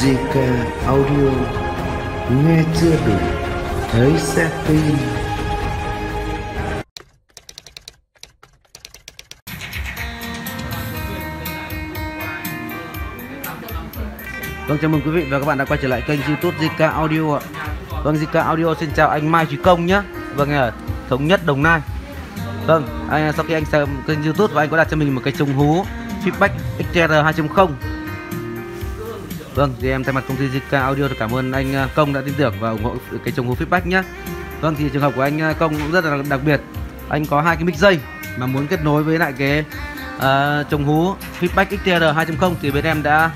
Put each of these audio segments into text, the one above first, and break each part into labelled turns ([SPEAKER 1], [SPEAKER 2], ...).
[SPEAKER 1] JK Audio, nghe chưa đủ, thấy sẽ tin.
[SPEAKER 2] Vâng, chào mừng quý vị và các bạn đã quay trở lại kênh YouTube JK Audio ạ. Vâng, JK Audio xin chào anh Mai Trí Công nhé. Vâng, ở Thống Nhất, Đồng Nai. Vâng, sau khi anh xem kênh YouTube và anh có đặt cho mình một cái chống hú feedback XTR 2.0. Vâng, thì em thay mặt công ty JK Audio thì cảm ơn anh Công đã tin tưởng và ủng hộ cái chống hú feedback nhé. Vâng, thì trường hợp của anh Công cũng rất là đặc biệt. Anh có hai cái mic dây mà muốn kết nối với lại cái chống hú feedback XTR 2.0 thì bên em đã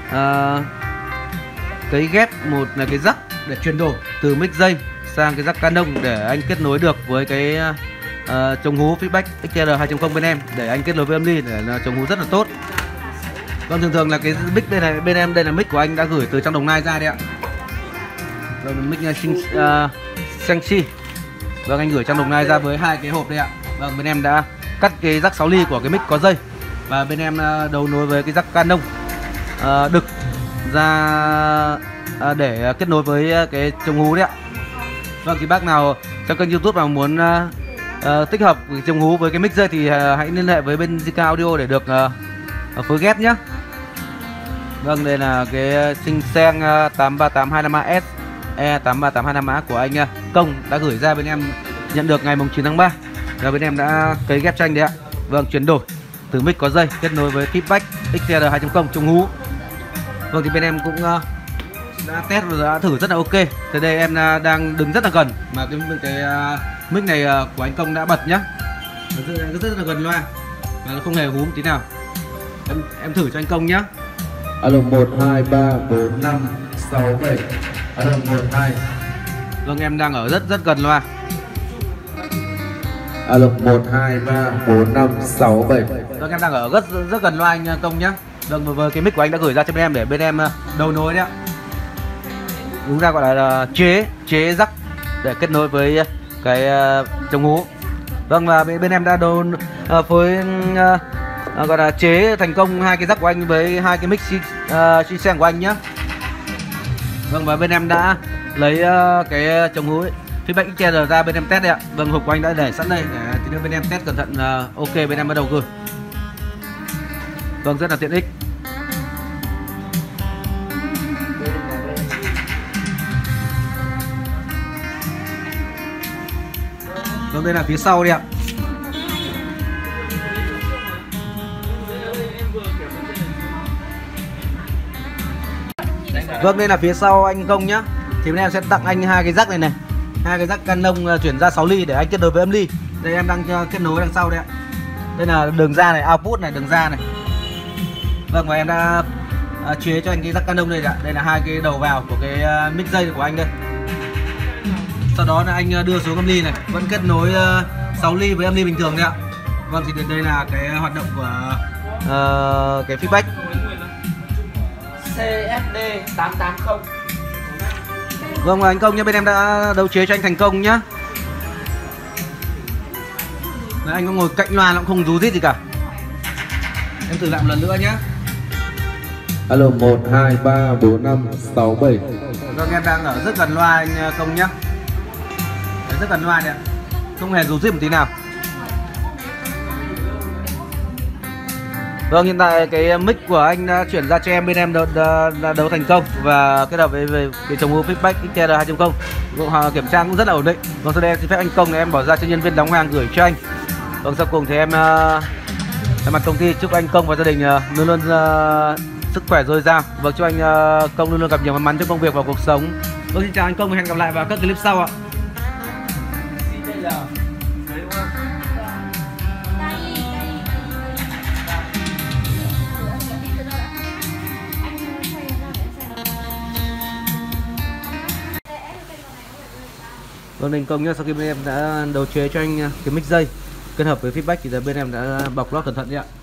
[SPEAKER 2] cấy ghép một là cái jack để chuyển đổi từ mic dây sang cái jack Canon để anh kết nối được với cái chống hú feedback XTR 2.0 bên em, để anh kết nối với âm ly để chống hú rất là tốt. Vâng, thường là cái mic đây này, bên em đây là mic của anh đã gửi từ trong Đồng Nai ra đấy ạ. Vâng, mic Shang-Chi. Vâng, anh gửi trong Đồng Nai ra với hai cái hộp đây ạ. Vâng, bên em đã cắt cái jack 6 ly của cái mic có dây và bên em đấu nối với cái jack Canon đực ra để kết nối với cái chống hú đấy ạ. Vâng, thì bác nào trong kênh YouTube mà muốn tích hợp chống hú với cái mic dây thì hãy liên hệ với bên JK Audio để được phối ghép nhé. Vâng, đây là cái Sing-Seng 83825AS E83825A của anh Công đã gửi ra bên em, nhận được ngày 9 tháng 3 và bên em đã cấy ghép cho anh đấy ạ. Vâng, chuyển đổi từ mic có dây kết nối với feedback XTR 2.0 chống hú. Vâng, thì bên em cũng đã test và đã thử rất là ok. Từ đây em đang đứng rất là gần mà cái mic này của anh Công đã bật nhá, rất là gần loa và nó không hề hú một tí nào. Em thử cho anh Công nhá.
[SPEAKER 1] Alo 1 2 3 4 5 6 7. Alo 1 2.
[SPEAKER 2] Vâng, em đang ở rất gần loa.
[SPEAKER 1] Alo 1 2 3 4 5 6 7.
[SPEAKER 2] Vâng, em đang ở rất gần loa anh Công nhá. Vâng, với cái mic của anh đã gửi ra cho bên em để bên em đấu nối đấy ạ. Đúng ra gọi là chế jack để kết nối với cái chống hú. Vâng, và bên em đã phối gọi là chế thành công hai cái jack của anh với hai cái mic Sing-Seng của anh nhé. Vâng, và bên em đã lấy cái chống hú feedback XTR ra bên em test đây ạ. Vâng, hộp của anh đã để sẵn đây để tí nữa bên em test cẩn thận. Ok, bên em bắt đầu gửi. Vâng, rất là tiện ích. Vâng, đây là phía sau đây ạ. Vâng, đây là phía sau anh Công nhá. Thì bên em sẽ tặng anh hai cái jack này này, hai cái jack Canon chuyển ra 6 ly để anh kết nối với âm ly. Đây em đang kết nối đằng sau đây ạ. Đây là đường ra này, output này, đường ra này. Vâng, và em đã chế cho anh cái jack Canon này ạ. Đây là hai cái đầu vào của cái mic dây của anh đây. Sau đó là anh đưa xuống âm ly này, vẫn kết nối 6 ly với âm ly bình thường đấy ạ. Vâng, thì đây là cái hoạt động của cái feedback
[SPEAKER 3] CFD 880.
[SPEAKER 2] Vâng, anh Công nhé, bên em đã đấu chế cho anh thành công nhá. Đấy, anh có ngồi cạnh loa nó cũng không rú rít gì cả. Em thử lại một lần nữa nhé.
[SPEAKER 1] Alo 1 2 3 4 5 6 7.
[SPEAKER 2] Vâng, em đang ở rất gần loa anh Công nhé. Đấy, rất gần loa đấy ạ, không hề rú rít một tí nào. Vâng, hiện tại cái mic của anh đã chuyển ra cho em, bên em đã đấu thành công và kết hợp với cái chống hú feedback XTR 2.0. Kiểm tra cũng rất là ổn định. Vâng, sau đây em xin phép anh Công để em bỏ ra cho nhân viên đóng hàng gửi cho anh. Vâng, sau cùng thì em thay mặt công ty chúc anh Công và gia đình luôn luôn sức khỏe dồi dào. Vâng, chúc anh Công luôn luôn gặp nhiều may mắn trong công việc và cuộc sống. Vâng, xin chào anh Công và hẹn gặp lại vào các clip sau ạ. Vâng, thành công nhé. Sau khi bên em đã đấu chế cho anh cái mic dây kết hợp với feedback thì bên em đã bọc lót cẩn thận đấy ạ.